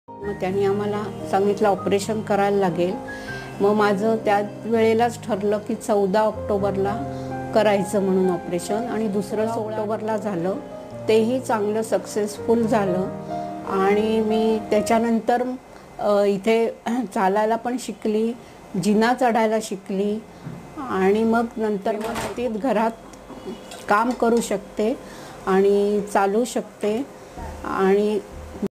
मग त्यांनी आम्हाला सांगितलं ऑपरेशन करायला लागेल. मग माझं त्या वेळेलाच ठरलं की 14 ऑक्टोबरला करायचं म्हणून ऑपरेशन आणि दुसरं 16 ऑक्टोबरला झालं. तेही चांगलं सक्सेसफुल झालं आणि मी त्याच्यानंतर इथे चालायला पण शिकली, जिना चढायला शिकली आणि मग नंतर व्यवस्थित घरात काम करू शकते आणि चालू शकते आणि